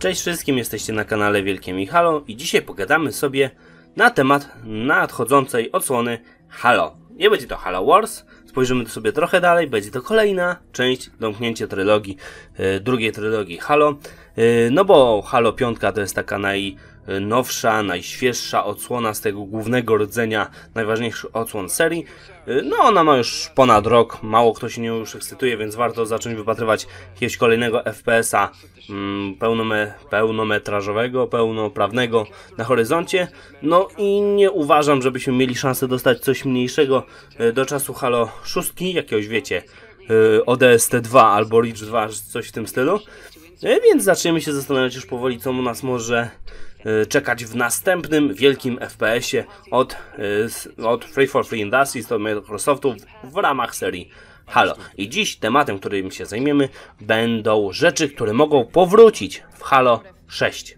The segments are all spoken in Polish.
Cześć wszystkim, jesteście na kanale Wielkie Mi Halo i dzisiaj pogadamy sobie na temat nadchodzącej odsłony Halo. Nie będzie to Halo Wars, spojrzymy sobie trochę dalej, będzie to kolejna część, domknięcie trylogii, drugiej trylogii Halo. No bo Halo 5 to jest taka najnowsza, najświeższa odsłona z tego głównego rdzenia najważniejszych odsłon serii. No ona ma już ponad rok, mało kto się nią już ekscytuje, więc warto zacząć wypatrywać jakiegoś kolejnego FPS-a pełnometrażowego, pełnoprawnego na horyzoncie. No i nie uważam, żebyśmy mieli szansę dostać coś mniejszego do czasu Halo 6, jakiegoś wiecie, ODST 2 albo Reach 2, coś w tym stylu. Więc zaczniemy się zastanawiać już powoli, co nas może czekać w następnym wielkim FPS-ie od 343 Industries, od Microsoftu w ramach serii Halo. I dziś tematem, którym się zajmiemy, będą rzeczy, które mogą powrócić w Halo 6.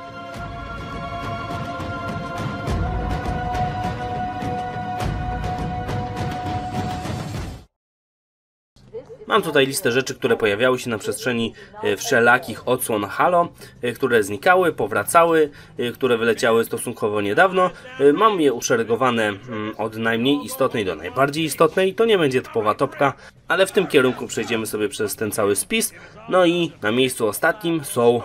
Mam tutaj listę rzeczy, które pojawiały się na przestrzeni wszelakich odsłon Halo, które znikały, powracały, które wyleciały stosunkowo niedawno. Mam je uszeregowane od najmniej istotnej do najbardziej istotnej. To nie będzie typowa topka, ale w tym kierunku przejdziemy sobie przez ten cały spis. No i na miejscu ostatnim są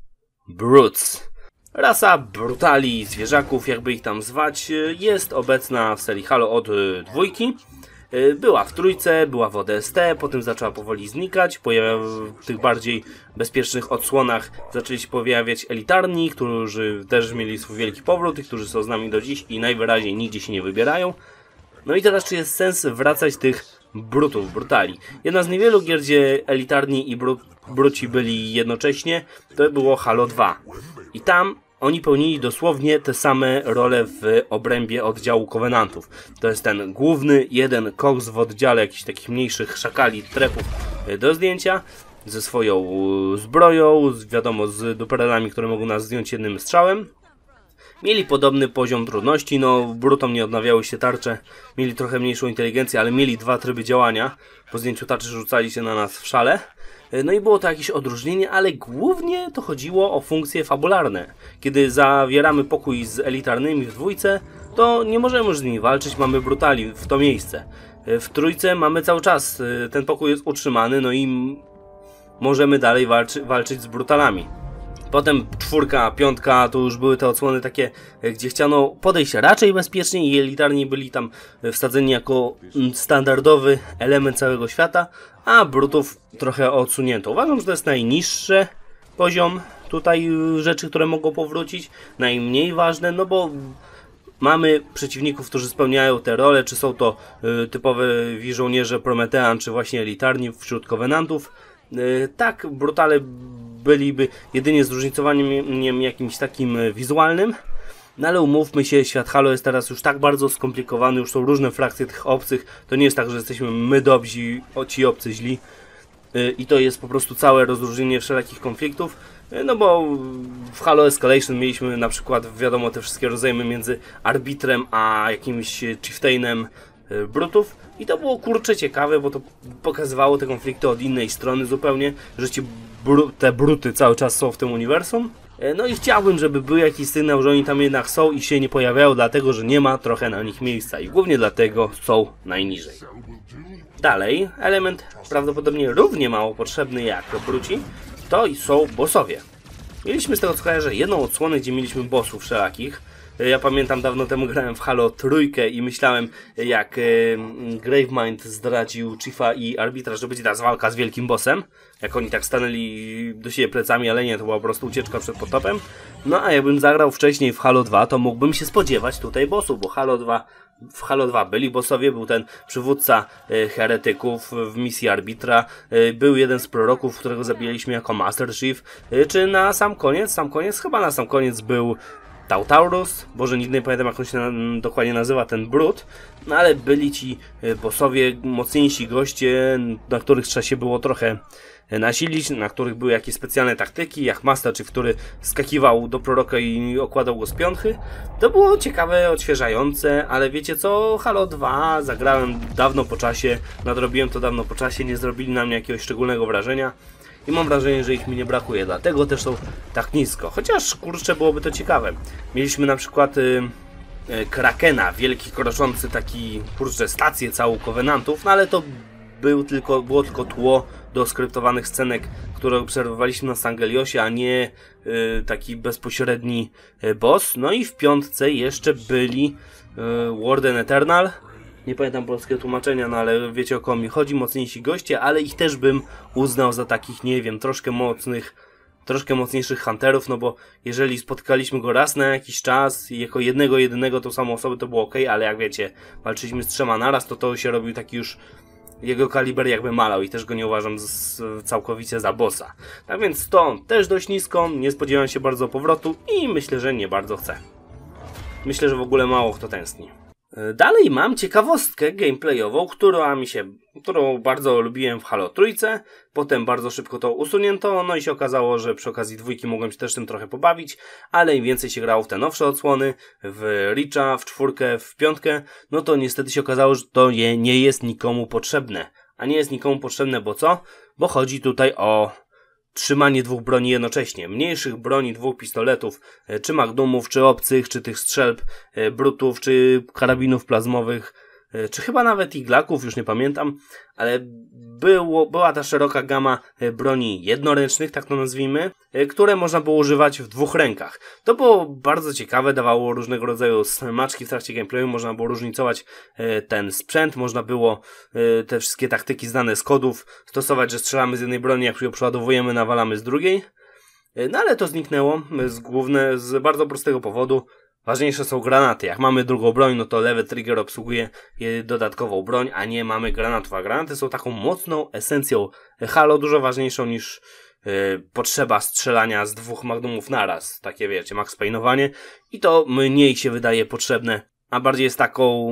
Brutes. Rasa brutali, zwierzaków, jakby ich tam zwać, jest obecna w serii Halo od dwójki. Była w trójce, była w ODST, potem zaczęła powoli znikać. W tych bardziej bezpiecznych odsłonach zaczęli się pojawiać elitarni, którzy też mieli swój wielki powrót i którzy są z nami do dziś i najwyraźniej nigdzie się nie wybierają. No i teraz czy jest sens wracać tych brutali? Jedna z niewielu gier, gdzie elitarni i bruci byli jednocześnie, to było Halo 2. I tam oni pełnili dosłownie te same role w obrębie oddziału Covenantów. To jest ten główny, jeden koks w oddziale jakichś takich mniejszych szakali, trepów do zdjęcia, ze swoją zbroją, wiadomo, z duperelami, które mogą nas zdjąć jednym strzałem. Mieli podobny poziom trudności, no brutom nie odnawiały się tarcze, mieli trochę mniejszą inteligencję, ale mieli dwa tryby działania. Po zdjęciu tarczy rzucali się na nas w szale. No i było to jakieś odróżnienie, ale głównie to chodziło o funkcje fabularne. Kiedy zawieramy pokój z elitarnymi w dwójce, to nie możemy już z nimi walczyć, mamy brutali w to miejsce. W trójce mamy cały czas, ten pokój jest utrzymany, no i możemy dalej walczyć z brutalami. Potem czwórka, piątka to już były te odsłony takie, gdzie chciano podejść raczej bezpiecznie i elitarni byli tam wsadzeni jako standardowy element całego świata, a brutów trochę odsunięto. Uważam, że to jest najniższy poziom tutaj rzeczy, które mogą powrócić, najmniej ważne, no bo mamy przeciwników, którzy spełniają te role, czy są to typowe żołnierze Prometean, czy właśnie elitarni wśród Covenantów. Tak, brutale byliby jedynie zróżnicowaniem jakimś takim wizualnym, no ale umówmy się, świat Halo jest teraz już tak bardzo skomplikowany, już są różne frakcje tych obcych, to nie jest tak, że jesteśmy my dobrzy, ci obcy źli i to jest po prostu całe rozróżnienie wszelakich konfliktów, no bo w Halo Escalation mieliśmy na przykład, wiadomo, te wszystkie rozejmy między arbitrem a jakimś chieftainem brutów i to było kurczę ciekawe, bo to pokazywało te konflikty od innej strony zupełnie, że te bruty cały czas są w tym uniwersum. No i chciałbym, żeby był jakiś sygnał, że oni tam jednak są i się nie pojawiają, dlatego że nie ma trochę na nich miejsca i głównie dlatego są najniżej. Dalej, element prawdopodobnie równie mało potrzebny jak bruci, to są bossowie. Mieliśmy z tego co kojarzę jedną odsłonę, gdzie mieliśmy bossów wszelakich. Ja pamiętam, dawno temu grałem w Halo trójkę i myślałem, jak Gravemind zdradził Chiefa i Arbitra, że będzie teraz walka z wielkim bossem. Jak oni tak stanęli do siebie plecami, ale nie, to była po prostu ucieczka przed potopem. No a jakbym zagrał wcześniej w Halo 2, to mógłbym się spodziewać tutaj bossów, bo w Halo 2 byli bossowie, był ten przywódca heretyków w misji Arbitra, był jeden z proroków, którego zabiliśmy jako Master Chief, czy na sam koniec, chyba na sam koniec był Taurus, Boże, nigdy nie pamiętam jak on się dokładnie nazywa, ten brut, no ale byli ci bossowie, mocniejsi goście, na których trzeba się było trochę nasilić, na których były jakieś specjalne taktyki, jak Master Chief, który skakiwał do proroka i okładał go z piąchy. To było ciekawe, odświeżające, ale wiecie co, Halo 2 zagrałem dawno po czasie, nadrobiłem to dawno po czasie, nie zrobili na mnie jakiegoś szczególnego wrażenia. i mam wrażenie, że ich mi nie brakuje, dlatego też są tak nisko. Chociaż kurczę, byłoby to ciekawe. Mieliśmy na przykład Krakena, wielki kroczący taki, kurczę, stację całą Covenantów, no ale to było tylko tło do skryptowanych scenek, które obserwowaliśmy na Sangeliosie, a nie taki bezpośredni boss. No i w piątce jeszcze byli Warden Eternal. Nie pamiętam polskiego tłumaczenia, no ale wiecie, o kogo mi chodzi, mocniejsi goście, ale ich też bym uznał za takich, nie wiem, troszkę mocniejszych hunterów, no bo jeżeli spotkaliśmy go raz na jakiś czas i jako jedynego tą samą osobę, to było ok, ale jak wiecie, walczyliśmy z 3 naraz, to się robił taki już, jego kaliber jakby malał i też go nie uważam całkowicie za bossa. Tak więc to też dość nisko, nie spodziewam się bardzo powrotu i myślę, że nie bardzo chcę. Myślę, że w ogóle mało kto tęskni. Dalej mam ciekawostkę gameplayową, którą bardzo lubiłem w Halo Trójce, potem bardzo szybko to usunięto, no i się okazało, że przy okazji dwójki mogłem się też tym trochę pobawić, ale im więcej się grało w te nowsze odsłony, w Reacha, w 4, w 5, no to niestety się okazało, że to nie jest nikomu potrzebne. A nie jest nikomu potrzebne, bo co? Bo chodzi tutaj o trzymanie 2 broni jednocześnie. Mniejszych broni, 2 pistoletów, czy magnumów, czy obcych, czy tych strzelb, brutów, czy karabinów plazmowych, czy chyba nawet iglaków, już nie pamiętam, ale była ta szeroka gama broni jednoręcznych, tak to nazwijmy, które można było używać w 2 rękach. To było bardzo ciekawe, dawało różnego rodzaju smaczki w trakcie gameplayu, można było różnicować ten sprzęt, można było te wszystkie taktyki znane z kodów stosować, że strzelamy z jednej broni, jak ją przeładowujemy, nawalamy z drugiej. No ale to zniknęło z bardzo prostego powodu. Ważniejsze są granaty. Jak mamy drugą broń, no to lewy trigger obsługuje dodatkową broń, a nie mamy granatów. A granaty są taką mocną esencją Halo, dużo ważniejszą niż potrzeba strzelania z 2 magnumów naraz. Takie wiecie, max painowanie. I to mniej się wydaje potrzebne, a bardziej jest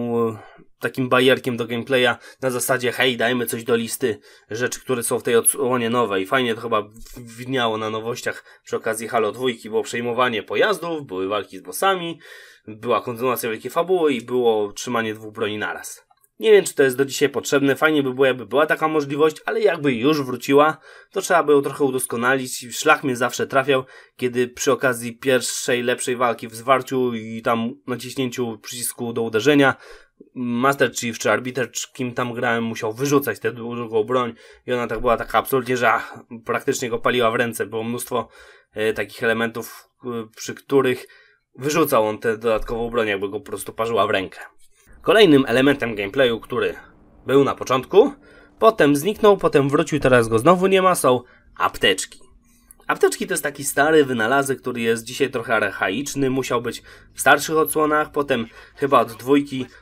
takim bajerkiem do gameplaya na zasadzie hej, dajmy coś do listy rzeczy, które są w tej odsłonie nowej. Fajnie to chyba widniało na nowościach przy okazji Halo 2, było przejmowanie pojazdów, były walki z bossami, była kontynuacja wielkiej fabuły i było trzymanie 2 broni naraz. Nie wiem, czy to jest do dzisiaj potrzebne, fajnie by było, jakby była taka możliwość, ale jakby już wróciła, to trzeba by ją trochę udoskonalić. Szlak mnie zawsze trafiał, kiedy przy okazji pierwszej, lepszej walki w zwarciu i tam naciśnięciu przycisku do uderzenia Master Chief czy Arbiter, czy kim tam grałem, musiał wyrzucać tę drugą broń i ona tak była taka absolutnie, że praktycznie go paliła w ręce. Było mnóstwo takich elementów, przy których wyrzucał on tę dodatkową broń, jakby go po prostu parzyła w rękę. Kolejnym elementem gameplayu, który był na początku, potem zniknął, potem wrócił, teraz go znowu nie ma, są apteczki. Apteczki to jest taki stary wynalazek, który jest dzisiaj trochę archaiczny, musiał być w starszych odsłonach, potem chyba od 2,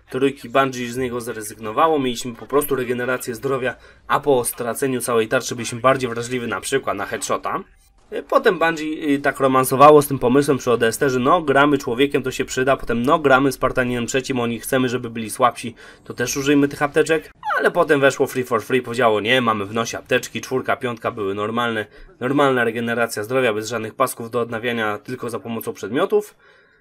3 Bungie z niego zrezygnowało, mieliśmy po prostu regenerację zdrowia, a po straceniu całej tarczy byliśmy bardziej wrażliwi na przykład na headshota. Potem Bungie tak romansowało z tym pomysłem przy ODST, że no gramy człowiekiem, to się przyda, potem no gramy Spartaninem trzecim, oni chcemy, żeby byli słabsi, to też użyjmy tych apteczek, ale potem weszło Free for Free, powiedziało nie, mamy w nosie apteczki, 4, 5 były normalna regeneracja zdrowia, bez żadnych pasków do odnawiania, tylko za pomocą przedmiotów.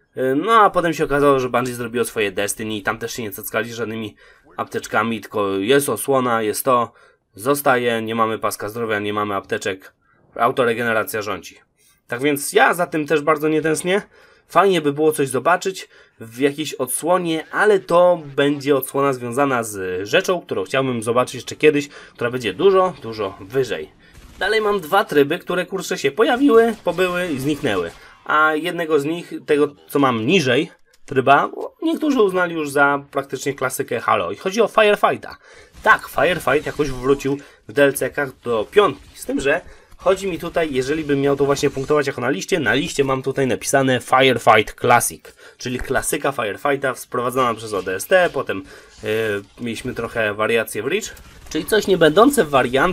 No a potem się okazało, że Bungie zrobiło swoje Destiny i tam też się nie cackali żadnymi apteczkami, tylko jest osłona, jest to, zostaje, nie mamy paska zdrowia, nie mamy apteczek. Autoregeneracja rządzi. Tak więc ja za tym też bardzo nie tęsknię. Fajnie by było coś zobaczyć w jakiejś odsłonie, ale to będzie odsłona związana z rzeczą, którą chciałbym zobaczyć jeszcze kiedyś, która będzie dużo wyżej. Dalej mam 2 tryby, które kurczę się pojawiły, pobyły i zniknęły. A jednego z nich, tego co mam niżej tryba, niektórzy uznali już za praktycznie klasykę Halo. I chodzi o Firefighta. Tak, Firefight jakoś wrócił w DLC-kach do 5. Z tym, że chodzi mi tutaj, jeżeli bym miał to właśnie punktować jako na liście mam tutaj napisane Firefight Classic, czyli klasyka Firefighta sprowadzona przez ODST, potem mieliśmy trochę wariację w Reach, czyli coś nie będące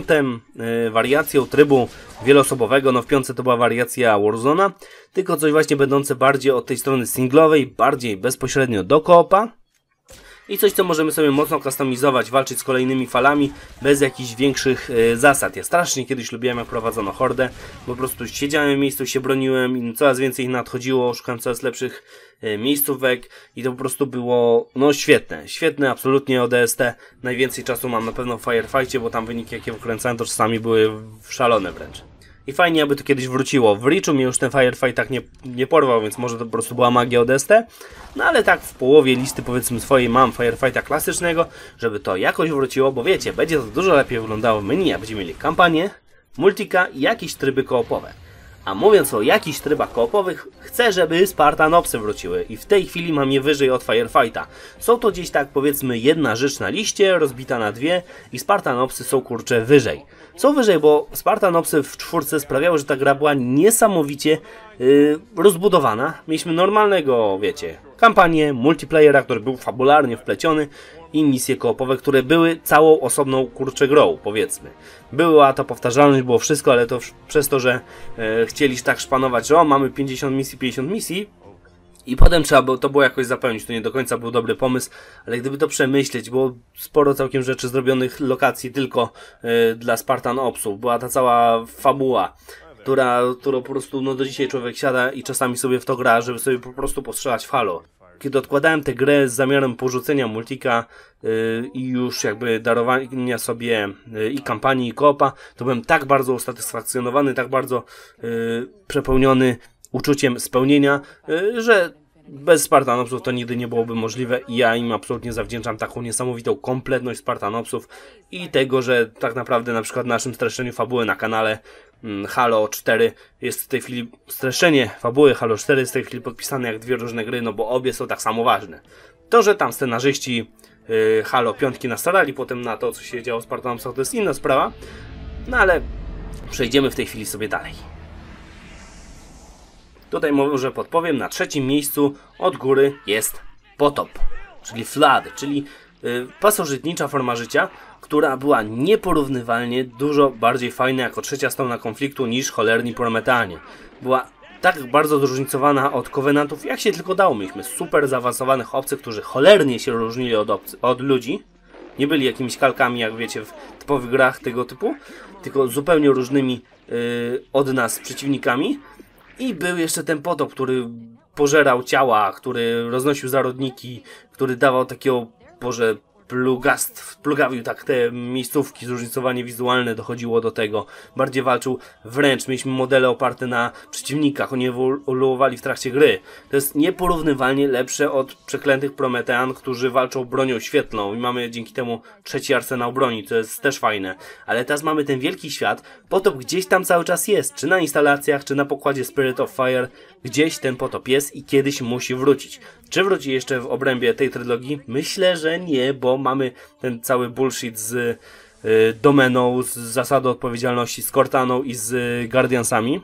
wariacją trybu wieloosobowego, no w 5 to była wariacja Warzone'a, tylko coś właśnie będące bardziej od tej strony singlowej, bardziej bezpośrednio do koopa. I coś, co możemy sobie mocno customizować, walczyć z kolejnymi falami bez jakichś większych zasad. Ja strasznie kiedyś lubiłem, jak prowadzono hordę, bo po prostu siedziałem w miejscu, się broniłem i coraz więcej ich nadchodziło, szukałem coraz lepszych miejscówek i to po prostu było, no świetne, świetne absolutnie ODST. Najwięcej czasu mam na pewno w Firefightie, bo tam wyniki, jakie wykręcałem, to czasami były szalone wręcz. I fajnie, aby to kiedyś wróciło. W Reachu mnie już ten Firefight tak nie porwał, więc może to po prostu była magia ODST. No ale tak w połowie listy, powiedzmy, swojej mam Firefighta klasycznego, żeby to jakoś wróciło, bo wiecie, będzie to dużo lepiej wyglądało w menu, jak będziemy mieli kampanię, multika i jakieś tryby koopowe. A mówiąc o jakichś trybach koopowych, chcę, żeby Spartanopsy wróciły i w tej chwili mam je wyżej od Firefighta. Są to gdzieś tak, powiedzmy, jedna rzecz na liście, rozbita na dwie i Spartanopsy są, kurczę, wyżej. Są wyżej, bo Spartanopsy w czwórce sprawiały, że ta gra była niesamowicie rozbudowana. Mieliśmy normalnego, wiecie, kampanię, multiplayera, który był fabularnie wpleciony i misje koopowe, które były całą osobną, kurczę, grą, powiedzmy. Była to powtarzalność, było wszystko, ale to przez to, że chcieli tak szpanować, że o, mamy 50 misji, 50 misji, i potem trzeba było, to było jakoś zapełnić, to nie do końca był dobry pomysł, ale gdyby to przemyśleć, było sporo całkiem rzeczy zrobionych lokacji tylko dla Spartan Opsów, była ta cała fabuła, którą po prostu no, do dzisiaj człowiek siada i czasami sobie w to gra, żeby sobie po prostu postrzelać w Halo. Kiedy odkładałem tę grę z zamiarem porzucenia multika i już jakby darowania sobie i kampanii, i koopa, to byłem tak bardzo usatysfakcjonowany, tak bardzo przepełniony uczuciem spełnienia, że bez Spartanopsów to nigdy nie byłoby możliwe i ja im absolutnie zawdzięczam taką niesamowitą kompletność Spartanopsów i tego, że tak naprawdę na przykład w naszym streszczeniu fabuły na kanale Halo 4 jest w tej chwili, streszczenie fabuły Halo 4 jest w tej chwili podpisane jak dwie różne gry, no bo obie są tak samo ważne. To, że tam scenarzyści Halo 5 nastarali potem na to, co się działo w Spartanopsach, to jest inna sprawa, no ale przejdziemy w tej chwili sobie dalej. Tutaj może podpowiem, na trzecim miejscu od góry jest potop, czyli flood, czyli pasożytnicza forma życia, która była nieporównywalnie dużo bardziej fajna jako trzecia strona konfliktu niż cholerni Prometeanie. Była tak bardzo zróżnicowana od Covenantów, jak się tylko dało. Mieliśmy super zaawansowanych obcych, którzy cholernie się różnili od ludzi. Nie byli jakimiś kalkami, jak wiecie, w typowych grach tego typu, tylko zupełnie różnymi od nas przeciwnikami. I był jeszcze ten potop, który pożerał ciała, który roznosił zarodniki, który dawał takiego, Boże, plugawił tak te miejscówki, zróżnicowanie wizualne dochodziło do tego. Bardziej walczył wręcz, mieliśmy modele oparte na przeciwnikach, oni ewoluowali w trakcie gry. To jest nieporównywalnie lepsze od przeklętych Prometean, którzy walczą bronią świetlną i mamy dzięki temu trzeci arsenał broni, to jest też fajne. Ale teraz mamy ten wielki świat, potop gdzieś tam cały czas jest, czy na instalacjach, czy na pokładzie Spirit of Fire, gdzieś ten potop jest i kiedyś musi wrócić. Czy wróci jeszcze w obrębie tej trylogii? Myślę, że nie, bo mamy ten cały bullshit z Domeną, z zasadą odpowiedzialności, z Cortaną i z Guardiansami.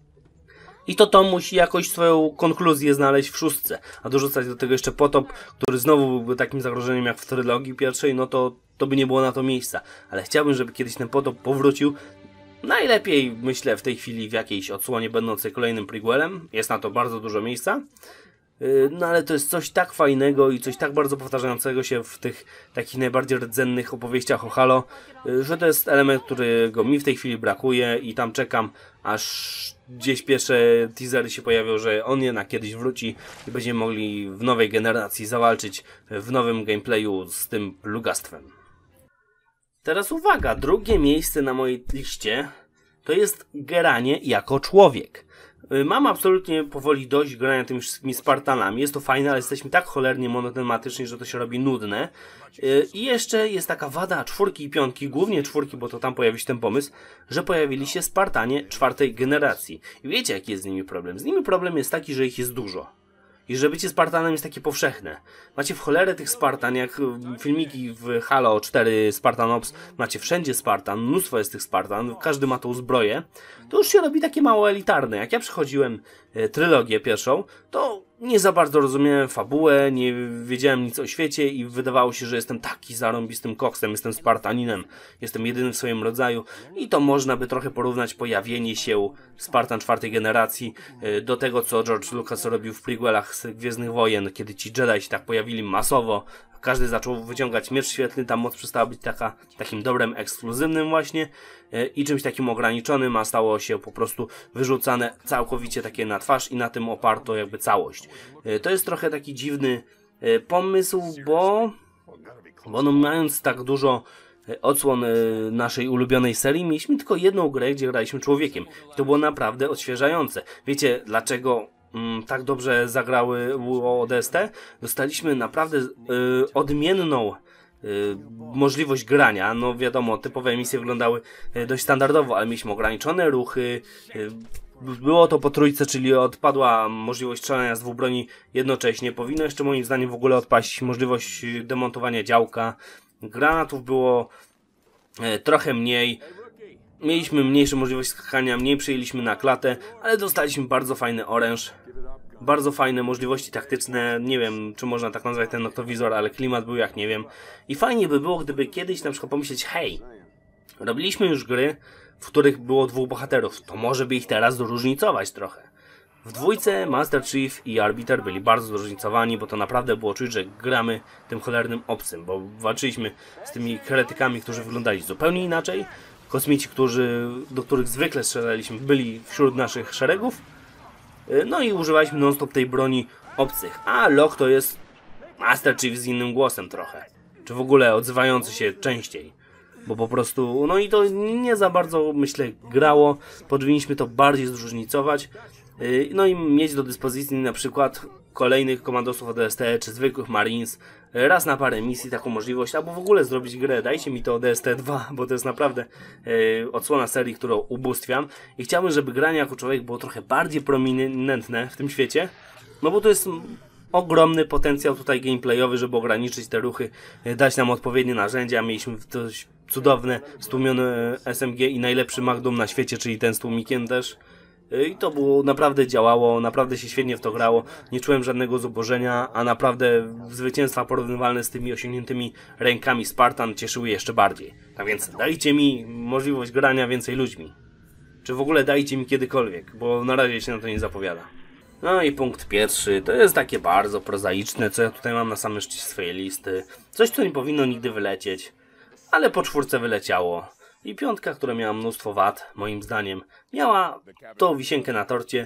I to musi jakoś swoją konkluzję znaleźć w szóstce. A dorzucać do tego jeszcze potop, który znowu byłby takim zagrożeniem jak w trylogii pierwszej, no to by nie było na to miejsca. Ale chciałbym, żeby kiedyś ten potop powrócił. Najlepiej, myślę, w tej chwili w jakiejś odsłonie będącej kolejnym prequelem. Jest na to bardzo dużo miejsca. No ale to jest coś tak fajnego i coś tak bardzo powtarzającego się w tych takich najbardziej rdzennych opowieściach o Halo, że to jest element, którego mi w tej chwili brakuje i tam czekam, aż gdzieś pierwsze teasery się pojawią, że on jednak kiedyś wróci i będziemy mogli w nowej generacji zawalczyć w nowym gameplayu z tym plugastwem. Teraz uwaga, drugie miejsce na mojej liście to jest granie jako człowiek. Mam absolutnie powoli dość grania tymi Spartanami. Jest to fajne, ale jesteśmy tak cholernie monotematyczni, że to się robi nudne. I jeszcze jest taka wada czwórki i piątki, głównie czwórki, bo to tam pojawił się ten pomysł, że pojawili się Spartanie czwartej generacji. I wiecie, jaki jest z nimi problem? Z nimi problem jest taki, że ich jest dużo. I że bycie Spartanem jest takie powszechne. Macie w cholerę tych Spartan, jak filmiki w Halo 4 Spartan Ops, macie wszędzie Spartan, mnóstwo jest tych Spartan, każdy ma tą zbroję, to już się robi takie mało elitarne. Jak ja przechodziłem trylogię pierwszą, to nie za bardzo rozumiałem fabułę, nie wiedziałem nic o świecie i wydawało się, że jestem taki zarąbistym koksem, jestem Spartaninem, jestem jedynym w swoim rodzaju i to można by trochę porównać pojawienie się Spartan czwartej generacji do tego, co George Lucas robił w prequelach z Gwiezdnych Wojen, kiedy ci Jedi się tak pojawili masowo, każdy zaczął wyciągać miecz świetlny, ta moc przestała być takim dobrem ekskluzywnym właśnie i czymś takim ograniczonym, a stało się po prostu wyrzucane całkowicie takie na twarz i na tym oparto jakby całość. To jest trochę taki dziwny pomysł, bo no, mając tak dużo odsłon naszej ulubionej serii, mieliśmy tylko jedną grę, gdzie graliśmy człowiekiem. I to było naprawdę odświeżające. Wiecie, dlaczego tak dobrze zagrały ODST? Dostaliśmy naprawdę odmienną możliwość grania. No wiadomo, typowe emisje wyglądały dość standardowo, ale mieliśmy ograniczone ruchy. Było to po trójce, czyli odpadła możliwość strzelania z dwóch broni jednocześnie. Powinno jeszcze moim zdaniem w ogóle odpaść możliwość demontowania działka. Granatów było trochę mniej. Mieliśmy mniejsze możliwości skakania, mniej przyjęliśmy na klatę, ale dostaliśmy bardzo fajny oręż. Bardzo fajne możliwości taktyczne, nie wiem czy można tak nazwać ten noktowizor, ale klimat był jak nie wiem. I fajnie by było, gdyby kiedyś na przykład pomyśleć, hej, robiliśmy już gry, w których było dwóch bohaterów, to może by ich teraz zróżnicować trochę. W dwójce Master Chief i Arbiter byli bardzo zróżnicowani, bo to naprawdę było czuć, że gramy tym cholernym obcym, bo walczyliśmy z tymi heretykami, którzy wyglądali zupełnie inaczej. Kosmici, do których zwykle strzelaliśmy, byli wśród naszych szeregów. No i używaliśmy non-stop tej broni obcych. A Locke to jest Master Chief z innym głosem trochę. Czy w ogóle odzywający się częściej. Bo po prostu, no i to nie za bardzo, myślę, grało. Powinniśmy to bardziej zróżnicować. No i mieć do dyspozycji na przykład kolejnych komandosów ODST, czy zwykłych Marines, raz na parę misji taką możliwość, albo w ogóle zrobić grę. Dajcie mi to ODST 2, bo to jest naprawdę odsłona serii, którą ubóstwiam. I chciałbym, żeby granie jako człowiek było trochę bardziej prominentne w tym świecie, no bo to jest ogromny potencjał tutaj gameplayowy, żeby ograniczyć te ruchy, dać nam odpowiednie narzędzia. Mieliśmy dość cudowne, stłumione SMG i najlepszy Magnum na świecie, czyli ten z tłumikiem też. I to było, naprawdę działało, naprawdę się świetnie w to grało, nie czułem żadnego zubożenia, a naprawdę zwycięstwa porównywalne z tymi osiągniętymi rękami Spartan cieszyły jeszcze bardziej. Tak więc dajcie mi możliwość grania więcej ludźmi. Czy w ogóle dajcie mi kiedykolwiek, bo na razie się na to nie zapowiada. No i punkt pierwszy, to jest takie bardzo prozaiczne, co ja tutaj mam na samym szczycie swojej listy. Coś, co nie powinno nigdy wylecieć, ale po czwórce wyleciało. I piątka, która miała mnóstwo wad, moim zdaniem, miała tą wisienkę na torcie,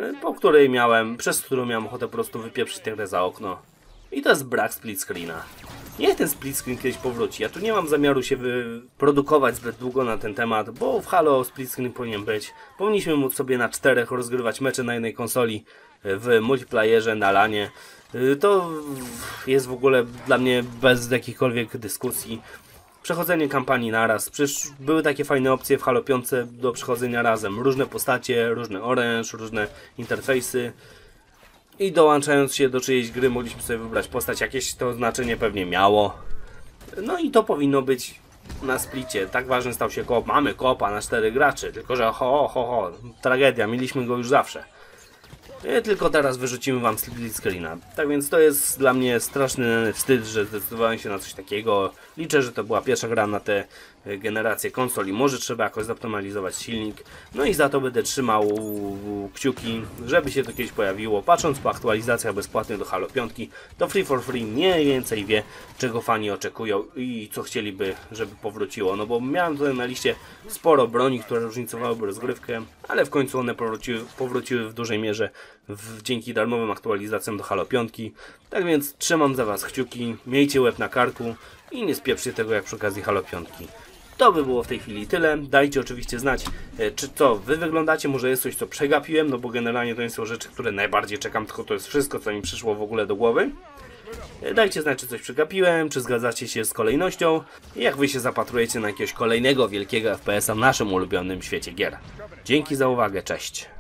przez którą miałem ochotę po prostu wypieprzyć tę grę za okno. I to jest brak split screena. Niech ten split screen kiedyś powróci. Ja tu nie mam zamiaru się wyprodukować zbyt długo na ten temat, bo w Halo split screen powinien być. Powinniśmy móc sobie na 4 rozgrywać mecze na jednej konsoli w multiplayerze, na lanie. To jest w ogóle dla mnie bez jakichkolwiek dyskusji. Przechodzenie kampanii naraz. Przecież były takie fajne opcje w Halo 5 do przechodzenia razem. Różne postacie, różny oręż, różne interfejsy. I dołączając się do czyjejś gry mogliśmy sobie wybrać postać. Jakieś to znaczenie pewnie miało. No i to powinno być na splicie. Tak ważny stał się koop. Mamy koopa na 4 graczy. Tylko że tragedia. Mieliśmy go już zawsze. Tylko teraz wyrzucimy wam split screena. Tak więc to jest dla mnie straszny wstyd, że zdecydowałem się na coś takiego. Liczę, że to była pierwsza gra na tę generację konsoli. Może trzeba jakoś zoptymalizować silnik. No i za to będę trzymał kciuki, żeby się to kiedyś pojawiło. Patrząc po aktualizacjach bezpłatnych do Halo 5, to Free for Free mniej więcej wie, czego fani oczekują i co chcieliby, żeby powróciło. No bo miałem tutaj na liście sporo broni, które różnicowałyby rozgrywkę, ale w końcu one powróciły w dużej mierze dzięki darmowym aktualizacjom do Halo 5. Tak więc trzymam za was kciuki, miejcie łeb na karku i nie spieprzcie tego jak przy okazji Halo 5. To by było w tej chwili tyle. Dajcie oczywiście znać, czy to wy wyglądacie, może jest coś, co przegapiłem, no bo generalnie to nie są rzeczy, które najbardziej czekam, tylko to jest wszystko, co mi przyszło w ogóle do głowy. Dajcie znać, czy coś przegapiłem, czy zgadzacie się z kolejnością i jak wy się zapatrujecie na jakiegoś kolejnego wielkiego FPS-a w naszym ulubionym świecie gier. Dzięki za uwagę, cześć!